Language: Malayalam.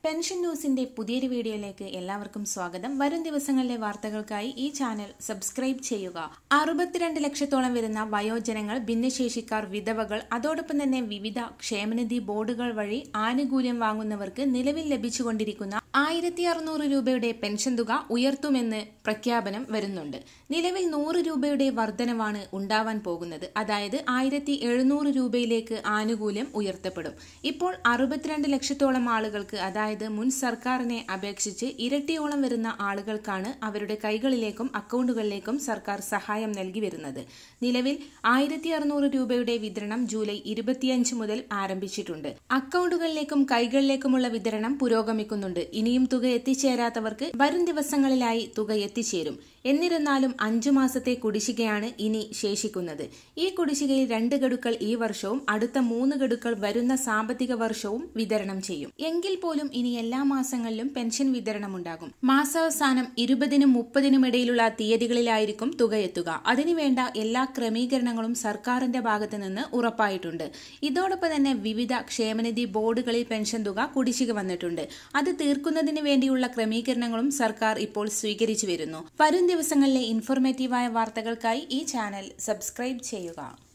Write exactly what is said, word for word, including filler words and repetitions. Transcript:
പെൻഷൻ ന്യൂസിന്റെ പുതിയൊരു വീഡിയോയിലേക്ക് എല്ലാവർക്കും സ്വാഗതം. വരും ദിവസങ്ങളിലെ വാർത്തകൾക്കായി ഈ ചാനൽ സബ്സ്ക്രൈബ് ചെയ്യുക. അറുപത്തിരണ്ട് ലക്ഷത്തോളം വരുന്ന വയോജനങ്ങൾ, ഭിന്നശേഷിക്കാർ, വിധവകൾ, അതോടൊപ്പം തന്നെ വിവിധ ക്ഷേമനിധി ബോർഡുകൾ വഴി ആനുകൂല്യം വാങ്ങുന്നവർക്ക് നിലവിൽ ലഭിച്ചുകൊണ്ടിരിക്കുന്ന ആയിരത്തി അറുന്നൂറ് രൂപയുടെ പെൻഷൻ തുക ഉയർത്തുമെന്ന് പ്രഖ്യാപനം വരുന്നുണ്ട്. നിലവിൽ നൂറ് രൂപയുടെ വർധനവാണ് ഉണ്ടാവാൻ പോകുന്നത്. അതായത് ആയിരത്തി എഴുന്നൂറ് രൂപയിലേക്ക് ആനുകൂല്യം ഉയർത്തപ്പെടും. ഇപ്പോൾ അറുപത്തിരണ്ട് ലക്ഷത്തോളം ആളുകൾക്ക്, അതായത് മുൻ സർക്കാരിനെ അപേക്ഷിച്ച് ഇരട്ടിയോളം വരുന്ന ആളുകൾക്കാണ് അവരുടെ കൈകളിലേക്കും അക്കൗണ്ടുകളിലേക്കും സർക്കാർ സഹായം നൽകി വരുന്നത്. നിലവിൽ ആയിരത്തി അറുന്നൂറ് രൂപയുടെ വിതരണം ജൂലൈ ഇരുപത്തിയഞ്ച് മുതൽ ആരംഭിച്ചിട്ടുണ്ട്. അക്കൗണ്ടുകളിലേക്കും കൈകളിലേക്കുമുള്ള വിതരണം പുരോഗമിക്കുന്നുണ്ട്. ഇനിയും തുക എത്തിച്ചേരാത്തവർക്ക് വരും ദിവസങ്ങളിലായി തുക എത്തിച്ചേരും. എന്നിരുന്നാലും അഞ്ചു മാസത്തെ കുടിശ്ശികയാണ് ഇനി ശേഷിക്കുന്നത്. ഈ കുടിശ്ശികയിൽ രണ്ട് ഗഡുക്കൾ ഈ വർഷവും അടുത്ത മൂന്ന് ഗഡുക്കൾ വരുന്ന സാമ്പത്തിക വർഷവും വിതരണം ചെയ്യും. എങ്കിൽ പോലും ഇനി എല്ലാ മാസങ്ങളിലും പെൻഷൻ വിതരണം ഉണ്ടാകും. മാസാവസാനം ഇരുപതിനും മുപ്പതിനും ഇടയിലുള്ള തീയതികളിലായിരിക്കും തുക എത്തുക. അതിനുവേണ്ട എല്ലാ ക്രമീകരണങ്ങളും സർക്കാരിന്റെ ഭാഗത്ത് നിന്ന് ഉറപ്പായിട്ടുണ്ട്. ഇതോടൊപ്പം തന്നെ വിവിധ ക്ഷേമനിധി ബോർഡുകളിൽ പെൻഷൻ തുക കുടിശ്ശിക വന്നിട്ടുണ്ട്. അത് തീർക്കുന്നതിന് വേണ്ടിയുള്ള ക്രമീകരണങ്ങളും സർക്കാർ ഇപ്പോൾ സ്വീകരിച്ചു വരുന്നു. വരും ദിവസങ്ങളിലെ ഇൻഫോർമേറ്റീവായ വാർത്തകൾക്കായി ഈ ചാനൽ സബ്സ്ക്രൈബ് ചെയ്യുക.